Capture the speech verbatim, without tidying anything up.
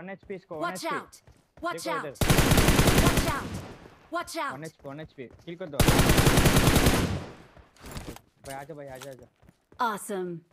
One HP इसको, one Watch HP. out! Watch देखो out! इधर, Watch out! Watch one out! HP, one HP, kill कर दो। भाई आजा भाई, आजा आजा। Awesome.